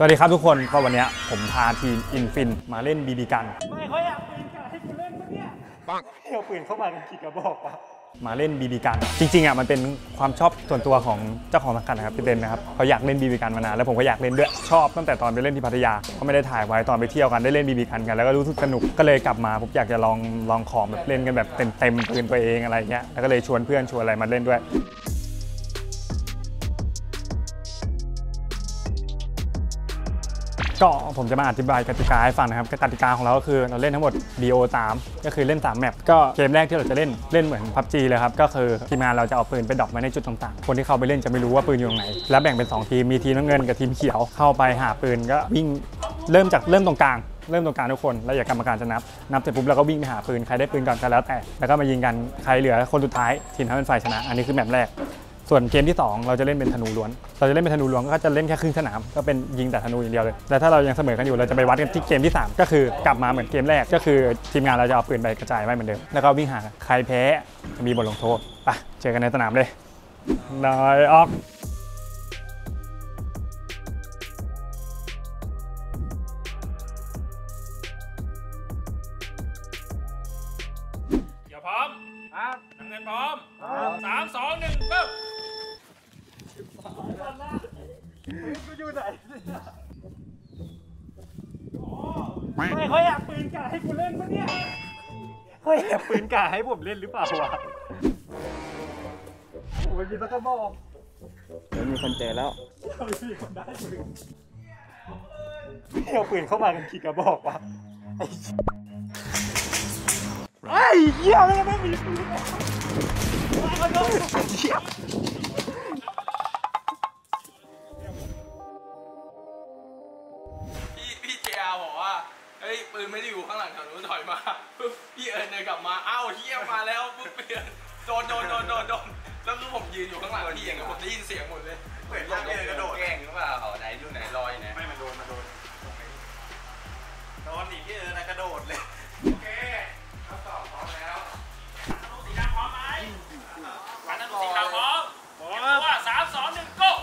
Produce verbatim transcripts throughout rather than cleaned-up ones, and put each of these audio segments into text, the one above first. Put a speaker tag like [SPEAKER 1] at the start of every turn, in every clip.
[SPEAKER 1] วัสดีครับทุกคนก็วันนี้ผมพาทีมอินฟินมาเล่นบีบีกัน
[SPEAKER 2] ไม่เขาอยากปืนกันให้กูเล่นปะเนี่ยปังเอาปืนเข้ามากันกี่กระบอกวะ
[SPEAKER 1] มาเล่นบีบีกันจริงๆอ่ะมันเป็นความชอบส่วนตัวของเจ้าของสังกัดนะครับพี่เบนนะครับเขาอยากเล่นบีบีกันมานานแล้วผมก็อยากเล่นด้วยชอบตั้งแต่ตอนไปเล่นที่พัทยาเขาไม่ได้ถ่ายไว้ตอนไปเที่ยวกันได้เล่นบีบีกันกันแล้วก็รู้สึกสนุกก็เลยกลับมาผมอยากจะลองลองของแบบเล่นกันแบบเต็มเต็มปืนตัวเองอะไรเงี้ยแล้วก็เลยชวนเพื่อนชวนอะไรมาเล่นด้วยก็ผมจะมาอธิบายกติกาให้ฟังนะครับกติกาของเราก็คือเราเล่นทั้งหมด ดี โอ สาม ก็คือเล่นสามแมปก็เกมแรกที่เราจะเล่นเล่นเหมือน พับจี เลยครับก็คือทีมงานเราจะเอาปืนไปดรอปไว้ในจุดต่างๆคนที่เข้าไปเล่นจะไม่รู้ว่าปืนอยู่ตรงไหนแล้วแบ่งเป็นสองทีมมีทีมน้ำเงินกับทีมเขียวเข้าไปหาปืนก็วิ่งเริ่มจากเริ่มตรงกลางเริ่มตรงกลางทุกคนแล้วอย่ากรรมการจะนับนับเสร็จปุ๊บเราก็วิ่งไปหาปืนใครได้ปืนก่อนก็แล้วแต่แล้วก็มายิงกันใครเหลือคนสุดท้ายทีมนั้นเป็นฝ่ายชนะอันนี้คือแมปแรกส่วนเกมที่สองเราจะเล่นเป็นธนูล้วนเราจะเล่นเป็นธนูล้วนก็จะเล่นแค่ครึ่งสนามก็เป็นยิงแต่ธนูอย่างเดียวเลยแต่ถ้าเรายังเสมอกันอยู่เราจะไปวัดกันที่เกมที่สามก็คือกลับมาเหมือนเกมแรกก็คือทีมงานเราจะเอาปืนไปกระจายไว้เหมือนเดิมแล้วก็วิ่งหาใครแพ้จะมีบทลงโทษไปเจอกันในสนามเลยนายออก
[SPEAKER 3] อย่าพร้อมครับน้ำเงินพร้อมสามสองหนึ่งปึ๊บ
[SPEAKER 2] กูอยู่ไหนไม่เขาอยากปืนกาให้กูเล่นปะเนี่ยเขาอยากปืนกาให้ผมเล่นหรือเปล่าวะโอ้ยมีตะกร้อบอก
[SPEAKER 4] ไม่มีคนเจอแล้ว
[SPEAKER 2] ไม่มีคนได้ปืนเอาปืนเข้ามากันกี่กระบอกวะไอ้เหี้ยไม่ไม่มีปืนเขาโดนเหี้ย
[SPEAKER 5] พี่เจอาบอกว่าเฮ้ยปืนไม่ได้อยู่ข้างหลังแถวนู้นถอยมาปุ๊บพี่เอิญเดินกลับมาอ้าวเฮียมาแล้วปุ๊บเปลี่ยนโดนโดนโดนโดนโดนแล้วคือผมยืนอยู่ข้างหลังพี่อย่างเงี้ยผมได้ยินเสียงหมดเลยเหมือนลงเลยกระโดดแกล้งหรือเปล่าไหนดูไหนลอยไหนไม่มันโดนมันโดนโดนอีกพี่เอิญกระโดดเลยโอเคทดสอบพร้อมแล้ว
[SPEAKER 3] สีดำพร้อมไหมวันนั้นสีดำพร้อมพร้อมว่าสามสองหนึ่งgo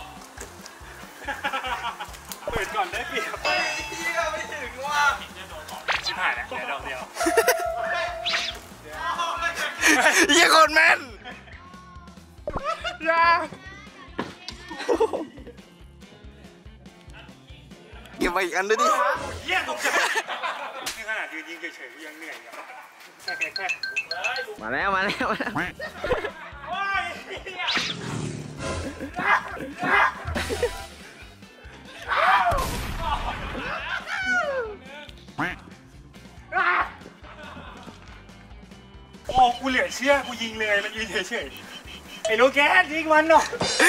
[SPEAKER 2] เปิดก่อนได้เปรียบ
[SPEAKER 5] เฮ้ยเฮียไม่ถึงว่า
[SPEAKER 3] ชิบหายแล้วแค่ดอกเดียว
[SPEAKER 5] เฮียคนแม่น
[SPEAKER 2] ยา
[SPEAKER 5] เก็บไปอีกอันด้วยดิ
[SPEAKER 3] เฮียตกใจ
[SPEAKER 2] นี่ขนาดยืนยิงเฉยๆยังเหนื่อยอ่ะแค่แค่
[SPEAKER 4] มาแล้วมาแล้วมาแล้ว
[SPEAKER 2] โอ้กูเหลือเชื่อกูยิงเลยมันยืนเฉยๆไอ้โลแกสยิงมันหน่อย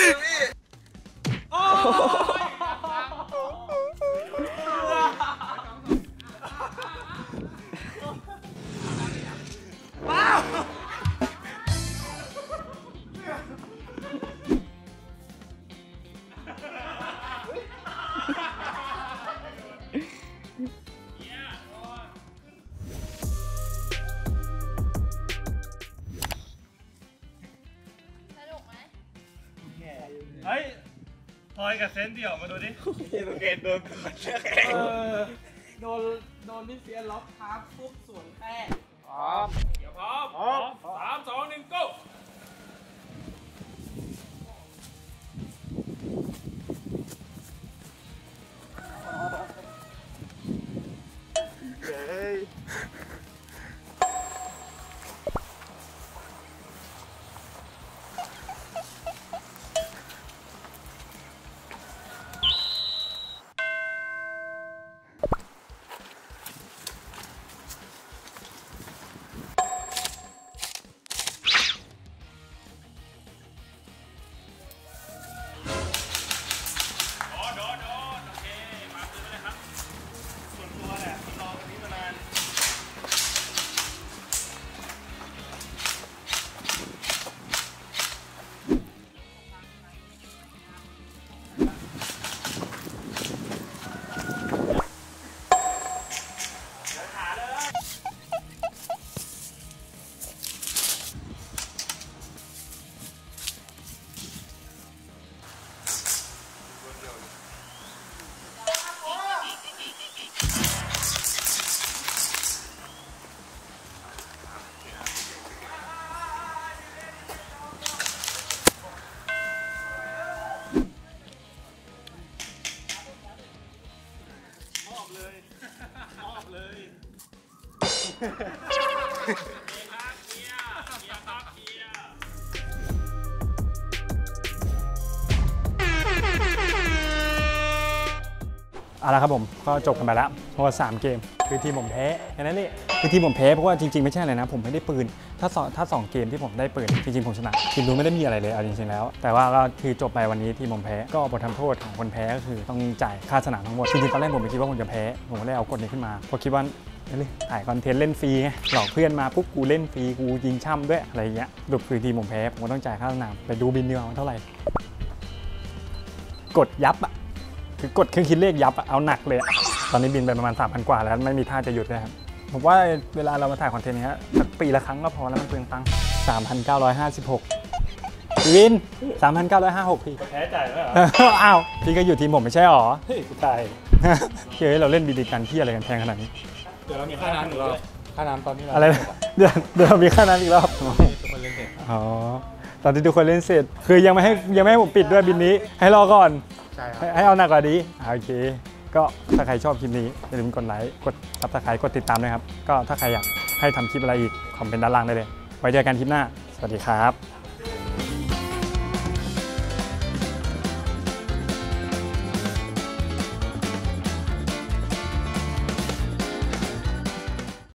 [SPEAKER 2] ว้าวเฮ้ยพลอยกับเซนเดี่ยวมาดูดิโลเกตโดนเชือกแข็ง
[SPEAKER 4] โดนโดนพี่เสียล็อกครับปุ๊บสวนแป้ง
[SPEAKER 3] พร้อมเดี๋ยวพร้อมพร้อมสามสองหนึ่ง go
[SPEAKER 1] เอาละครับผมก็จบกันไปแล้วเพราะว่าสามเกมคือทีมผมแพ้แค่นั้นเลยคือทีมผมแพ้เพราะว่าจริงๆไม่ใช่อะไรนะผมไม่ได้ปืนถ้าสองถ้าสองเกมที่ผมได้ปืนจริงๆผมชนะทีมนู้นไม่ได้มีอะไรเลยเอาจริงๆแล้วแต่ว่าก็คือจบไปวันนี้ทีมผมแพ้ก็บททำโทษของคนแพ้ก็คือต้องจ่ายค่าสนามทั้งหมดจริงๆตอนแรกผมไม่คิดว่าผมจะแพ้ผมก็เลยเอากฎนี้ขึ้นมาเพราะคิดว่าเลยถ่ายคอนเทนต์เล่นฟรีไงหลอกเพื่อนมาปุ๊บกูเล่นฟรีกูยิงช่ำด้วยอะไรอย่างเงี้ยสรุปคือทีมผมแพ้ผมก็ต้องจ่ายค่าสนามไปดูบินดีกว่ามันเท่าไหร่กดยับอะคือกดเครื่องคิดเลขยับอะเอาหนักเลยอะตอนนี้บินไปประมาณ สามพัน กว่าแล้วไม่มีท่าจะหยุดเลยครับผมว่าเวลาเรามาถ่ายคอนเทนต์นี้สักปีละครั้งก็พอแล้วมันเปลืองตังค์ สามพันเก้าร้อยห้าสิบหก วิน สามพันเก้าร้อยห้าสิบหก พี่
[SPEAKER 2] แพ้จ่ายแล้วเหรอ
[SPEAKER 1] อ้าวพี่ก็อยู่ทีมผมไม่ใช่หรอ
[SPEAKER 2] เฮ้ยกูตาย
[SPEAKER 1] เฮ้ยเราเล่นบีดีกันที่อะไรกันแพงขนาดนี้
[SPEAKER 2] เดี๋ยวเรามีค่าน้ำอีกรอบค่าน้ำตอนนี้เรา
[SPEAKER 1] อะไรนะเดี๋ยวเดี๋ยวมีค่านั้นอีกรอบ
[SPEAKER 2] ทุกคนเล่นเสร็จ
[SPEAKER 1] อ๋อตอนที่ทุกคนเล่นเสร็จคือยังไม่ให้ยังไม่ให้ผมปิดด้วยบินนี้ให้รอก่อน
[SPEAKER 2] ใช่ครับ
[SPEAKER 1] ให้ให้เอาหนักกว่านี้อ่าโอเคก็ถ้าใครชอบคลิปนี้อย่าลืมกดไลค์กดซับสไครต์กดติดตามด้วยครับก็ถ้าใครอยากให้ทำคลิปอะไรอีกคอมเมนต์ด้านล่างได้เลยไว้เจอกันคลิปหน้าสวัสดีครับ